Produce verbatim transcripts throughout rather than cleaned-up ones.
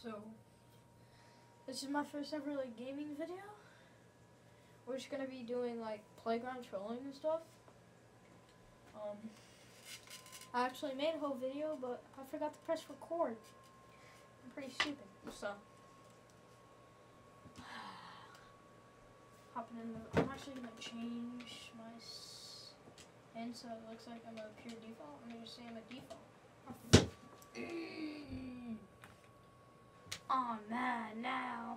So, this is my first ever like gaming video. We're just gonna be doing like playground trolling and stuff. Um, I actually made a whole video, but I forgot to press record. I'm pretty stupid, so. Hopping in the, I'm actually gonna change my skin so it looks like I'm a pure default. I'm gonna just say I'm a default. Oh man, now.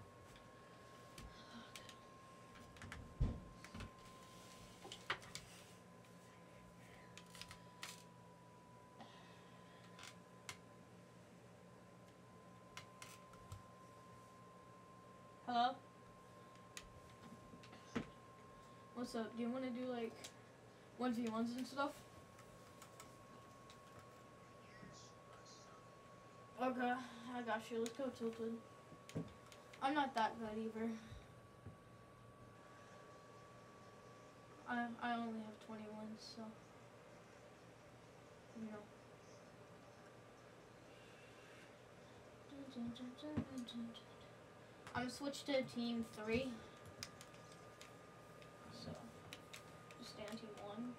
Hello? What's up? Do you want to do like one v ones and stuff? Okay, I got you. Let's go tilted. I'm not that good either. I I only have twenty-one, so you know. I'm gonna switch to team three. So just stay on team one.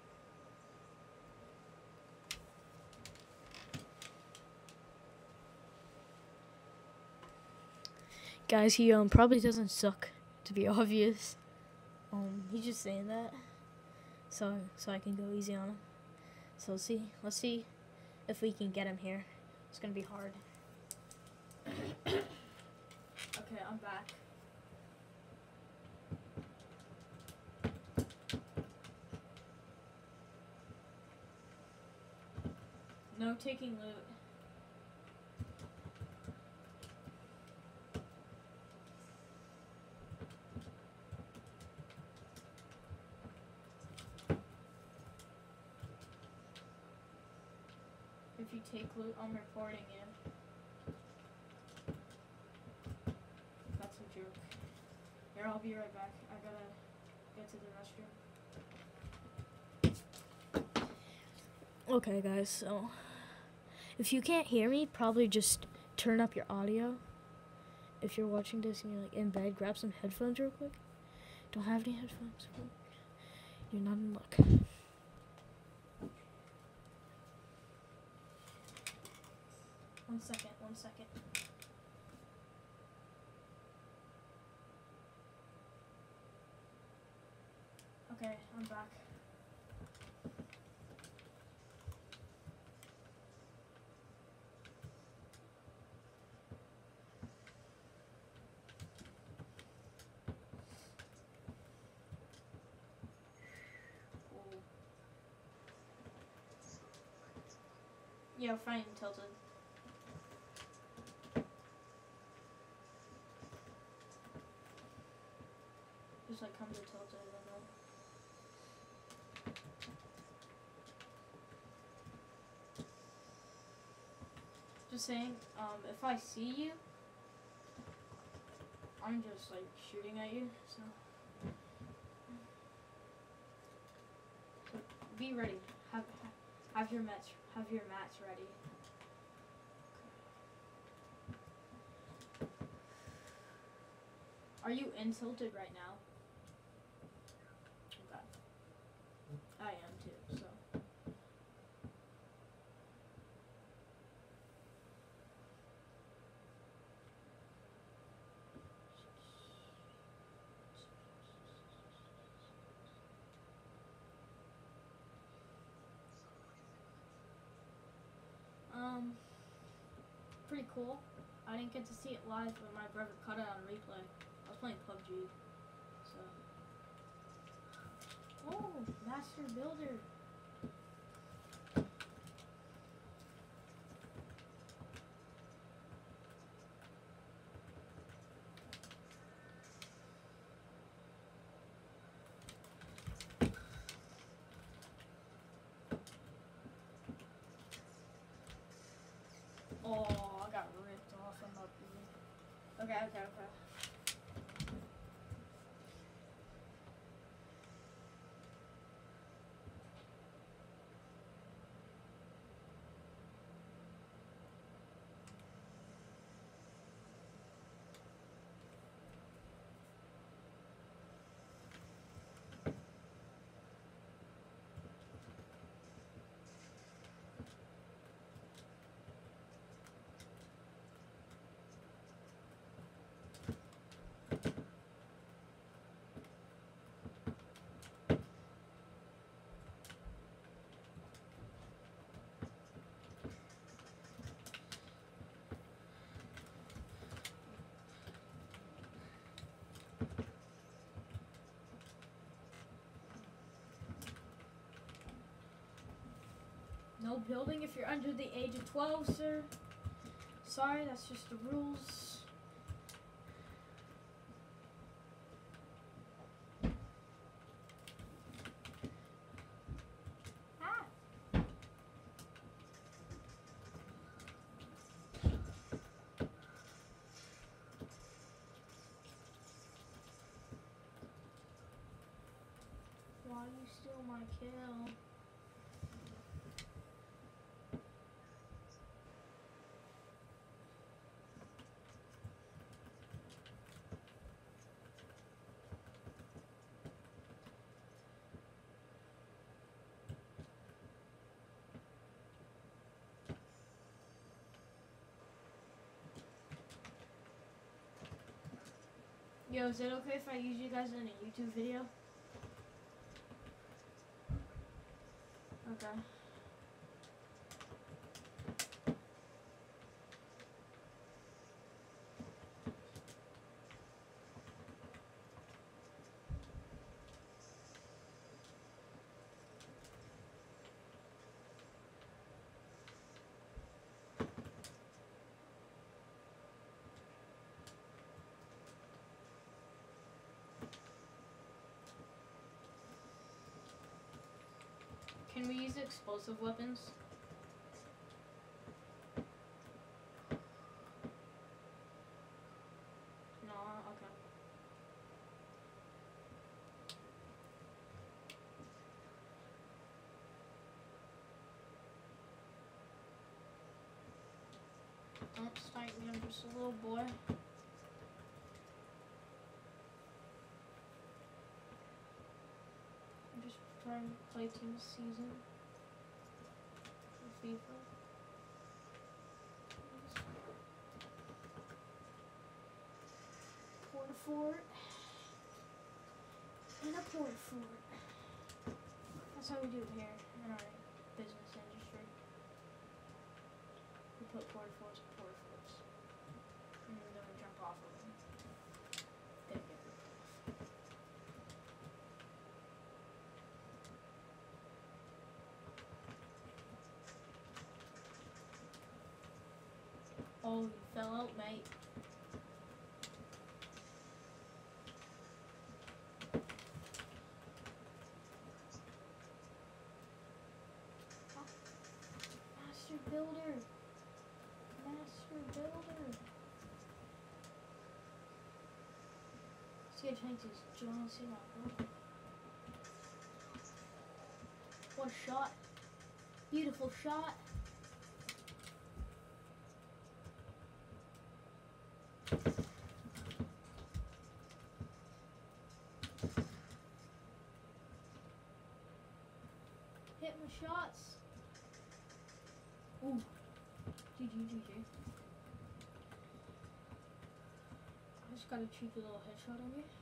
Guys, he um probably doesn't suck, to be obvious. Um, he's just saying that, so so I can go easy on him. So let's see, let's see if we can get him here. It's gonna be hard. Okay, I'm back. No taking loot. If you take loot, I'm reporting you. That's a joke. Here, I'll be right back. I gotta get to the restroom. Okay, guys, so if you can't hear me, probably just turn up your audio. If you're watching this and you're like in bed, grab some headphones real quick. Don't have any headphones. You're not in luck. One second, one second. Okay, I'm back. Yeah, fine, tilted. Just like come to tilted, I don't know. Just saying, um, if I see you, I'm just like shooting at you, so. So be ready. Have have your mats have your mats ready. Are you in tilted right now? Okay. I am too, so. Um, pretty cool. I didn't get to see it live, but my brother cut it on replay. I was playing P U B G, so. Oh, Master Builder. Oh, I got ripped off. I'm up. Okay, okay, okay. No building if you're under the age of twelve, sir. Sorry, that's just the rules. Ah. Why you steal my kill? Yo, is it okay if I use you guys in a YouTube video? Okay. Can we use explosive weapons? No, okay. Don't start me, I'm just a little boy. I'm just trying to play Team Season for FIFA. Port fort. And a port fort. That's how we do it here in our business industry. We put port forts and port forts. And then we jump off of them. They get ripped off. Oh, you fell out, mate. Oh. Master Builder. Master Builder. See, I changed this. Do you want to see my build? What shot? Beautiful shot. Hit my shots. Ooh. G G, G G. I just got a cheeky little headshot on you.